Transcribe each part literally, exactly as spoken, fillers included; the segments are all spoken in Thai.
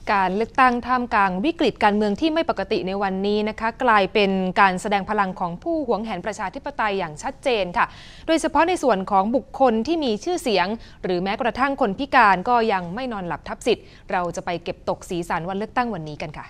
การเลือกตั้งท่ามกลางวิกฤตการเมืองที่ไม่ปกติในวันนี้นะคะกลายเป็นการแสดงพลังของผู้หวงแหนประชาธิปไตยอย่างชัดเจนค่ะโดยเฉพาะในส่วนของบุคคลที่มีชื่อเสียงหรือแม้กระทั่งคนพิการก็ยังไม่นอนหลับทับสิทธิ์เราจะไปเก็บตกสีสันวันเลือกตั้งวันนี้กันค่ะ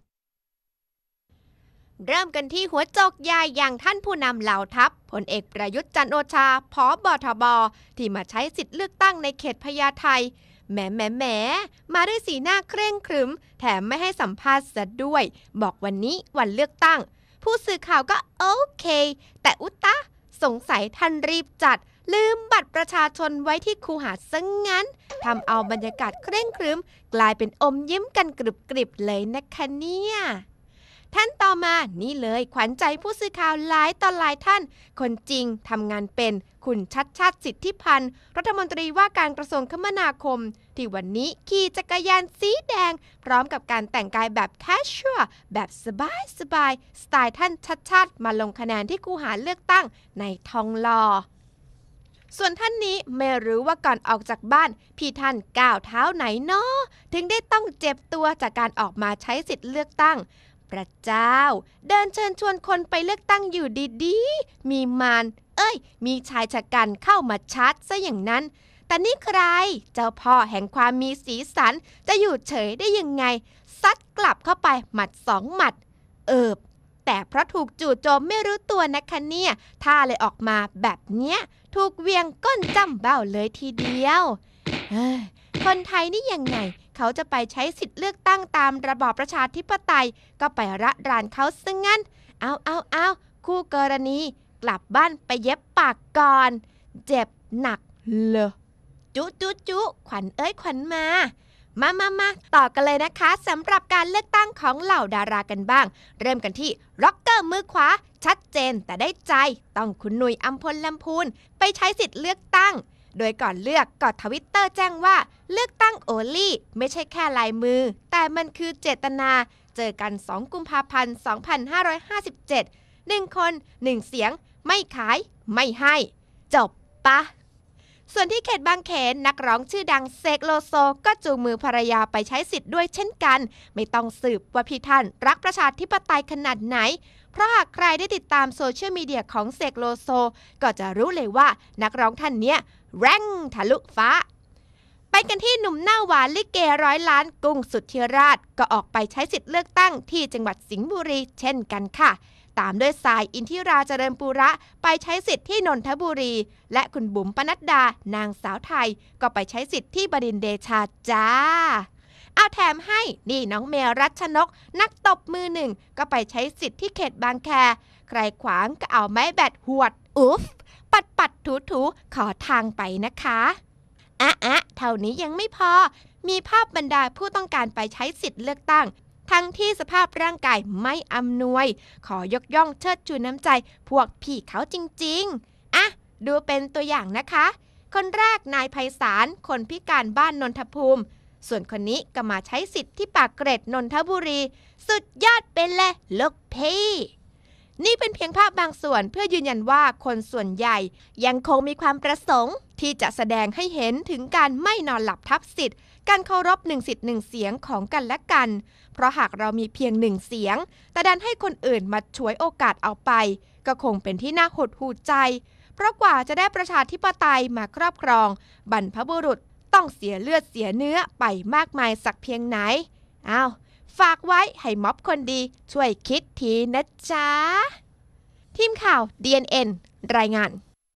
เริ่มกันที่หัวโจกใหญ่อย่างท่านผู้นำเหล่าทัพพลเอกประยุทธ์จันทร์โอชาผบ.ทบ.ที่มาใช้สิทธิ์เลือกตั้งในเขตพญาไทแหมแหมแหมมาด้วยสีหน้าเคร่งครึมแถมไม่ให้สัมภาษณ์ซะด้วยบอกวันนี้วันเลือกตั้งผู้สื่อข่าวก็โอเคแต่อุตตะสงสัยท่านรีบจัดลืมบัตรประชาชนไว้ที่คูหาซะ งั้นทำเอาบรรยากาศเคร่งครึมกลายเป็นอมยิ้มกันกริบๆเลยนะคะเนี่ยท่านต่อมานี่เลยขวัญใจผู้สื่อข่าวหลายต่อหลายท่านคนจริงทำงานเป็นคุณชัดชาติสิทธิพันธ์รัฐมนตรีว่าการกระทรวงคมนาคมที่วันนี้ขี่จักรยานสีแดงพร้อมกับการแต่งกายแบบแคชชวลแบบสบายสบายสไตล์ท่านชัดชาติมาลงคะแนนที่คูหาเลือกตั้งในทองหล่อส่วนท่านนี้ไม่รู้ว่าก่อนออกจากบ้านพี่ท่านก้าวเท้าไหนเนาะถึงได้ต้องเจ็บตัวจากการออกมาใช้สิทธิ์เลือกตั้งพระเจ้าเดินเชิญชวนคนไปเลือกตั้งอยู่ดีๆมีมารเอ้ยมีชายชะกันเข้ามาชาร์จซะอย่างนั้นแต่นี่ใครเจ้าพ่อแห่งความมีสีสันจะอยู่เฉยได้ยังไงซัดกลับเข้าไปหมัดสองหมัดเอิบแต่เพราะถูกจู่โจมไม่รู้ตัวนะคะเนี่ยท่าเลยออกมาแบบเนี้ยถูกเวียงก้นจ้ำเบ้าเลยทีเดียวเฮ้ยคนไทยนี่ยังไงเขาจะไปใช้สิทธิ์เลือกตั้งตามระบอบประชาธิปไตยก็ไประรานเขาซะงั้นเอาเอาเอาคู่กรณีกลับบ้านไปเย็บปากก่อนเจ็บหนักเลยจุจุจุขวัญเอ้ยขวัญมามามามาต่อกันเลยนะคะสำหรับการเลือกตั้งของเหล่าดารากันบ้างเริ่มกันที่ร็อกเกอร์มือขวาชัดเจนแต่ได้ใจต้องคุณหนุ่ยอัมพลลำพูนไปใช้สิทธิ์เลือกตั้งโดยก่อนเลือกก็ทวิตเตอร์แจ้งว่าเลือกตั้งโอลี่ไม่ใช่แค่ลายมือแต่มันคือเจตนาเจอกันสองกุมภาพันธ์สองพันห้าร้อยห้าสิบเจ็ดหนึ่งคนหนึ่งเสียงไม่ขายไม่ให้จบปะส่วนที่เขตบางเขนนักร้องชื่อดังเสกโลโซก็จูงมือภรรยาไปใช้สิทธิ์ด้วยเช่นกันไม่ต้องสืบว่าพี่ท่านรักประชาธิปไตยขนาดไหนเพราะหากใครได้ติดตามโซเชียลมีเดียของเสกโลโซก็จะรู้เลยว่านักร้องท่านเนี้ยแรงทะลุฟ้าไปกันที่หนุ่มหน้าหวานลิเกร้อยล้านกุ้งสุทธิราชก็ออกไปใช้สิทธิ์เลือกตั้งที่จังหวัดสิงห์บุรีเช่นกันค่ะตามด้วยสายอินทิราเจริญปูระไปใช้สิทธิ์ที่นนทบุรีและคุณบุ๋มปนัดดานางสาวไทยก็ไปใช้สิทธิ์ที่บดินทร์เดชาจ้าเอาแถมให้นี่น้องเมรัชนกนักตบมือหนึ่งก็ไปใช้สิทธิ์ที่เขตบางแคใครขวางก็เอาไม้แบตหวดอุ๊ฟปัดปัดถูถูขอทางไปนะคะอะอะเท่านี้ยังไม่พอมีภาพบรรดาผู้ต้องการไปใช้สิทธิ์เลือกตั้งทั้งที่สภาพร่างกายไม่อำนวยขอยกย่องเชิดชูน้ำใจพวกพี่เขาจริงๆอ่ะดูเป็นตัวอย่างนะคะคนแรกนายไพศาลคนพิการบ้านนนทภูมิส่วนคนนี้ก็มาใช้สิทธิ์ที่ปากเกร็ดนนทบุรีสุดยอดเป็นเลยลูกพี่นี่เป็นเพียงภาพบางส่วนเพื่อยืนยันว่าคนส่วนใหญ่ยังคงมีความประสงค์ที่จะแสดงให้เห็นถึงการไม่นอนหลับทับสิทธิ์การเคารพหนึ่งสิทธิ์หนึ่งเสียงของกันและกันเพราะหากเรามีเพียงหนึ่งเสียงแต่ดันให้คนอื่นมาฉวยโอกาสเอาไปก็คงเป็นที่น่าหดหู่ใจเพราะกว่าจะได้ประชาธิปไตยมาครอบครองบรรพบุรุษต้องเสียเลือดเสียเนื้อไปมากมายสักเพียงไหนอ้าวฝากไว้ให้ม็อบคนดีช่วยคิดทีนะจ๊ะทีมข่าว ดี เอ็น เอ็น รายงาน